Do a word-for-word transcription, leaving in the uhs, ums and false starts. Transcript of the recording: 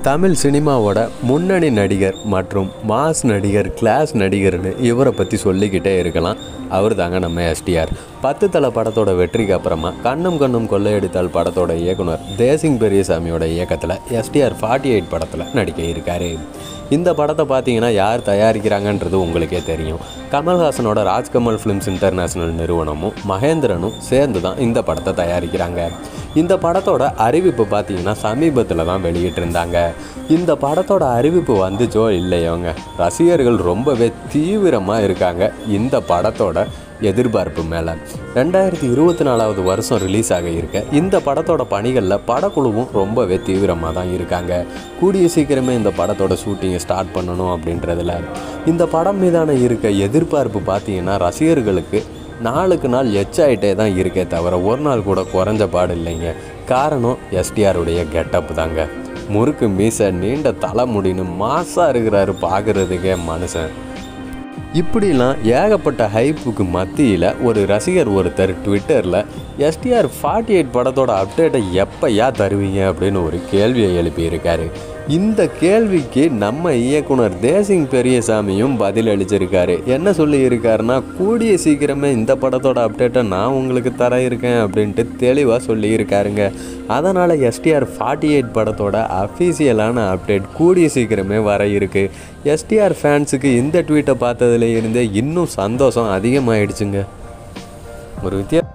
தமிழ் சினிமாவோட முன்னணி நடிகர் மற்றும் மாஸ் நடிகர், கிளாஸ் நடிகர்னு இவரை பற்றி சொல்லிக்கிட்டே இருக்கலாம். அவர் தாங்க நம்ம எஸ் டி ஆர். பத்து தலை படத்தோட வெற்றிக்கு அப்புறமா கண்ணும் கண்ணும் கொள்ளையடித்தால் படத்தோட இயக்குனர் தேசிங் பெரியசாமியோட இயக்கத்தில் S T R forty eight படத்தில் நடிக்க இருக்காரு. இந்த படத்தை பார்த்தீங்கன்னா யார் தயாரிக்கிறாங்கன்றது உங்களுக்கே தெரியும். கமல்ஹாசனோட ராஜ்கமல் ஃபிலிம்ஸ் இன்டர்நேஷ்னல் நிறுவனமும் மகேந்திரனும் சேர்ந்து தான் இந்த படத்தை தயாரிக்கிறாங்க. இந்த படத்தோட அறிவிப்பு பார்த்தீங்கன்னா சமீபத்தில் தான் வெளியிட்டிருந்தாங்க. இந்த படத்தோட அறிவிப்பு வந்துச்சோ இல்லையோங்க, ரசிகர்கள் ரொம்பவே தீவிரமாக இருக்காங்க இந்த படத்தோட எதிர்பார்ப்பு மேலே. ரெண்டாயிரத்தி இருபத்தி நாலாவது வருஷம் ரிலீஸ் ஆக இருக்க இந்த படத்தோட பணிகளில் படக்குழுவும் ரொம்பவே தீவிரமாக தான் இருக்காங்க. கூடிய சீக்கிரமே இந்த படத்தோட ஷூட்டிங்கை ஸ்டார்ட் பண்ணணும் அப்படின்றதுல இந்த படம் மீதான இருக்க எதிர்பார்ப்பு பார்த்தீங்கன்னா ரசிகர்களுக்கு நாளுக்கு நாள் எச்சாயிட்டே தான் இருக்கே தவிர ஒரு நாள் கூட குறைஞ்ச பாடு இல்லைங்க. காரணம் எஸ் டி ஆருடைய கெட்டப் தாங்க. முறுக்கு மீசை, நீண்ட தலைமுடின்னு மாசாக இருக்கிறாரு பார்க்குறதுக்கே மனுஷன். இப்படிலாம் ஏகப்பட்ட ஹைப்புக்கு மத்தியில் ஒரு ரசிகர் ஒருத்தர் ட்விட்டரில் S T R forty eight படத்தோட அப்டேட்டை எப்போயா தருவீங்க அப்படின்னு ஒரு கேள்வியை எழுப்பியிருக்காரு. இந்த கேள்விக்கு நம்ம இயக்குனர் தேசிங் பெரியசாமியும் பதில் அளிச்சிருக்காரு. என்ன சொல்லியிருக்காருன்னா, கூடிய சீக்கிரமே இந்த படத்தோட அப்டேட்டை நான் உங்களுக்கு தர இருக்கேன் அப்படின்ட்டு தெளிவாக சொல்லியிருக்காருங்க. அதனால் S T R forty eight படத்தோட அஃபீஷியலான அப்டேட் கூடிய சீக்கிரமே வர இருக்குது. எஸ் டி ஆர் ஃபேன்ஸுக்கு இந்த ட்வீட்டை பார்த்ததுல இருந்தே இன்னும் சந்தோஷம் அதிகமாகிடுச்சுங்க. ஒரு வித்தியா